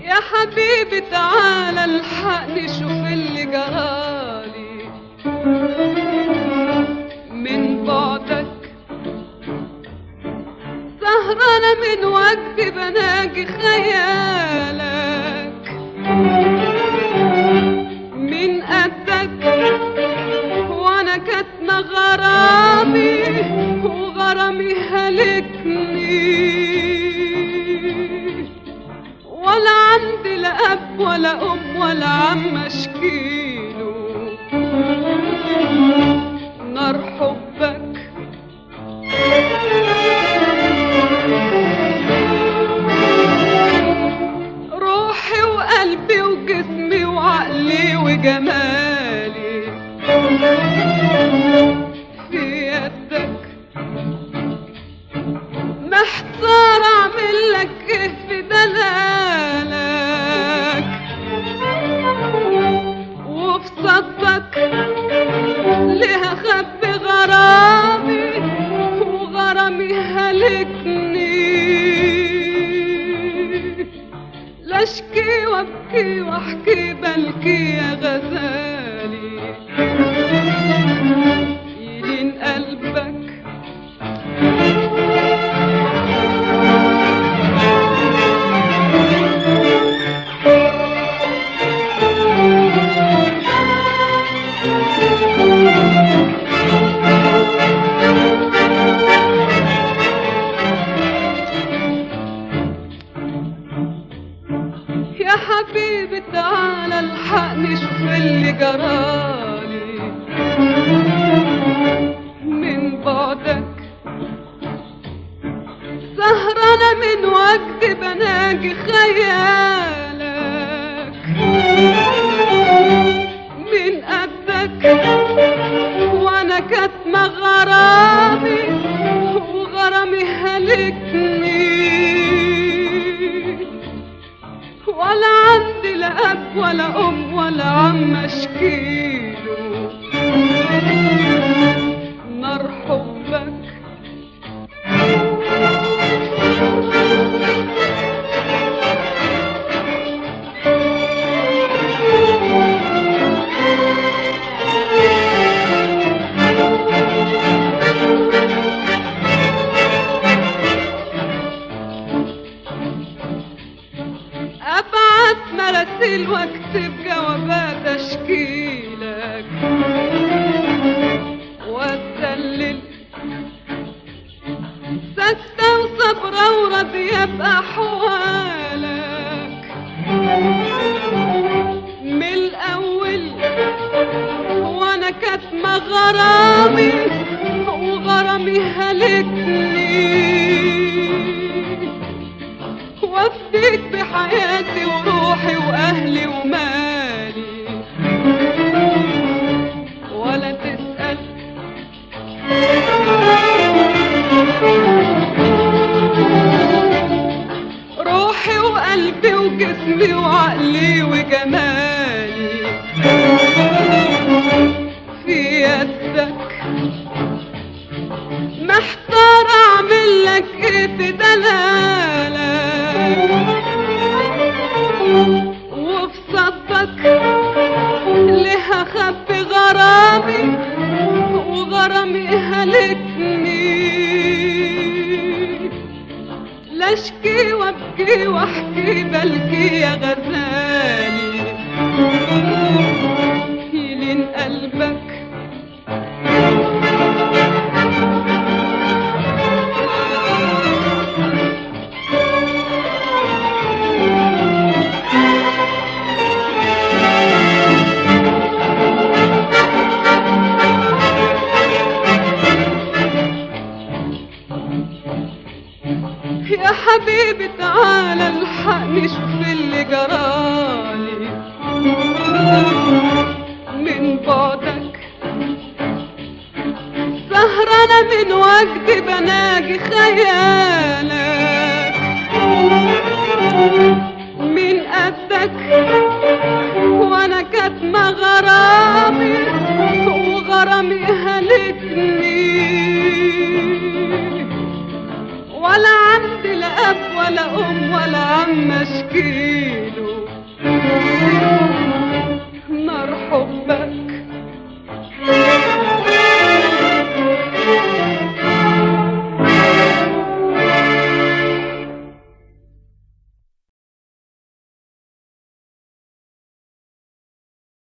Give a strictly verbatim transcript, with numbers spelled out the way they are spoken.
يا حبيبي تعالى الحقني شوف اللي جرالي من بعدك، سهرانة من وجدي بناجي خيالك من قدك، وانا كاتمة غرامي وغرامي هلكني، ولا عندي لا اب ولا ام ولا عم اشكيله نار حبك. روحي وقلبي وجسمي وعقلي وجمالي في يدك، محتار اعملك ايه في دلالك وفي صدك، ليه اخبي غرامي وغرامي هلكني، لا اشكي وابكي واحكي بلكي يا غزالي يلين قلبك. يا حبيبي تعالى الحقني شوف اللي جرالي من بعدك، سهرانة من وجدي بناجي خيالك من قدك، وانا كاتمة غرامي وغرامي هلكني، ولا عندي لا اب ولا ام ولا عم اشكيله نار حبك. ابعت مراسيل واكتب جوابات اشكيلك واتدلل، ساكتة وصبرة وراضية بأحوالك من الأول، وانا كاتمة غرامي وغرامي هلكني، وافديك بحياتي وروحي واهلي ومالي، ولا تسأل روحي وقلبي وجسمي وعقلي وجمالي في يدك، محتار اعملك ايه في دلالك وفي صدك، ليه اخبي غرامي وغرامي هلكني، لا اشكي وابكي واحكي بلكي يا غزالي يلين قلبك. يا حبيبي تعالى الحقني شوف اللي جرالي من بعدك، سهرانة من وجدي بناجي خيالك من قدك، وانا كاتمة غرامي وغرامي هلكني، ولا عندي لا اب ولا ام ولا عم اشكيله حبك